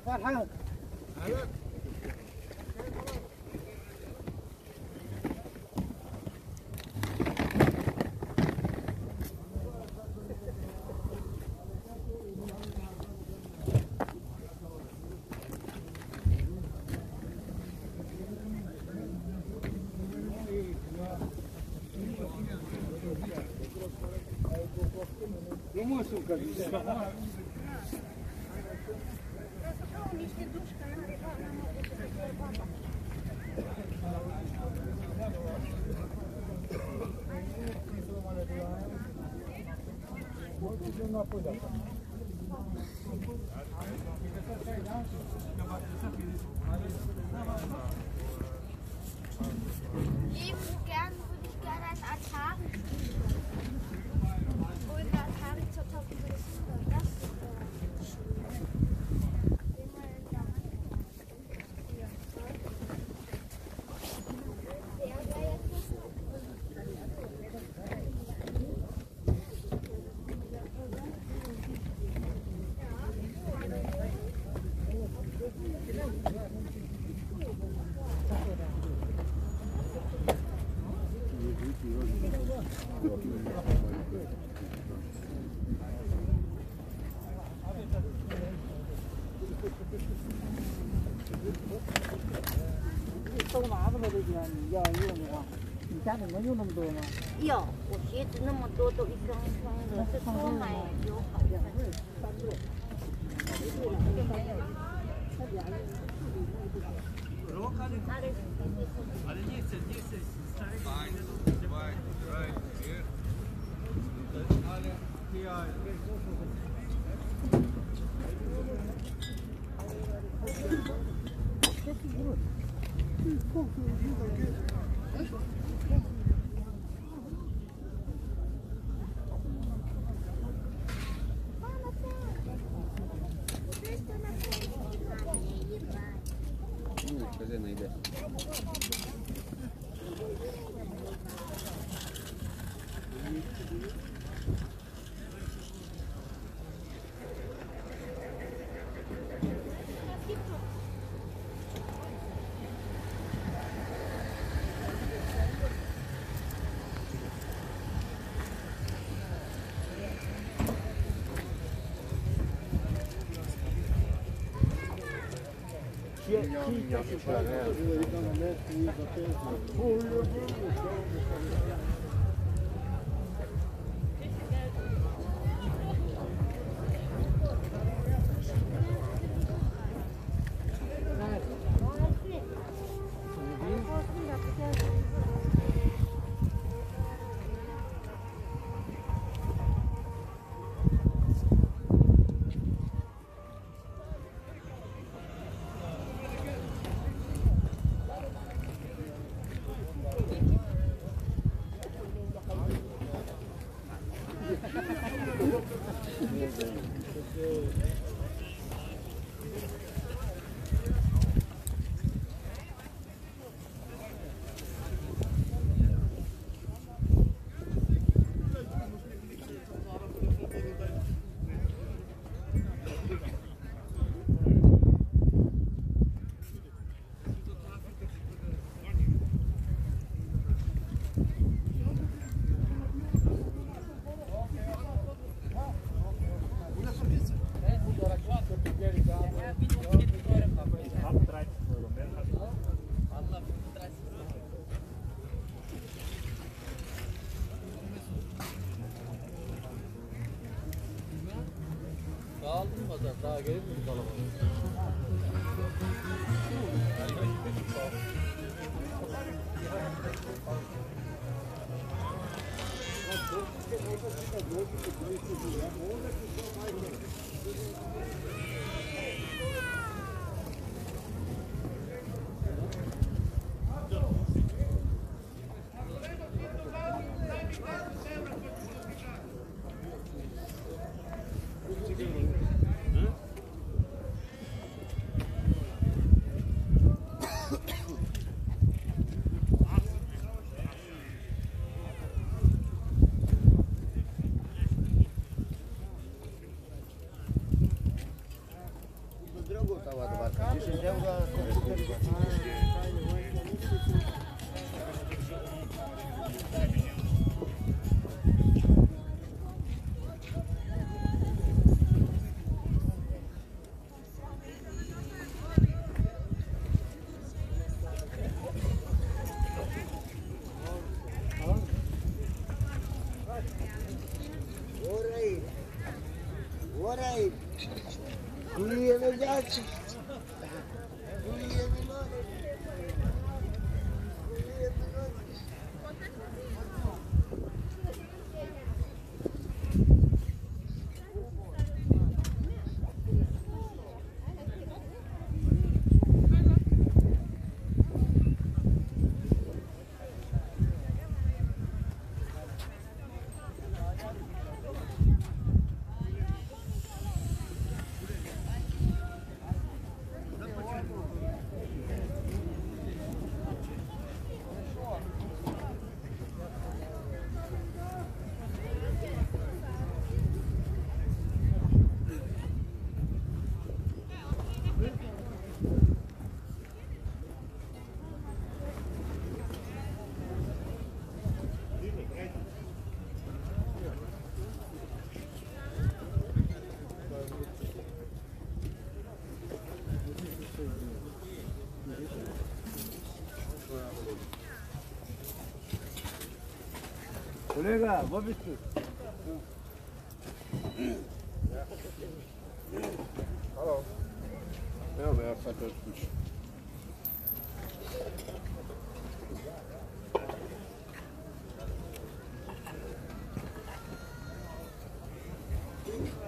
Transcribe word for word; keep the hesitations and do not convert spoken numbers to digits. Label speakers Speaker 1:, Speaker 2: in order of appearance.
Speaker 1: qua thang. Nu mă sunt că zice. Niște duși, că n-are bani, n-am avut să fac bani.
Speaker 2: Lieben gern würde ich gerne ein Atari spielen. Und Atari zweitausendfünfhundert. Das ist
Speaker 1: 收麻子了这些，你要用的话，你家里能用那么多吗？
Speaker 2: 有，我鞋子那么多都一双一双的，是多买有好的。
Speaker 1: 三对。
Speaker 3: Scuze, nu-i de. Dağıldı mı pazar? Daha gelir mi kalabalık?
Speaker 4: Kolega, wo bist du?
Speaker 5: Hallo. Ja, wer fährt das gut?
Speaker 4: Thank you.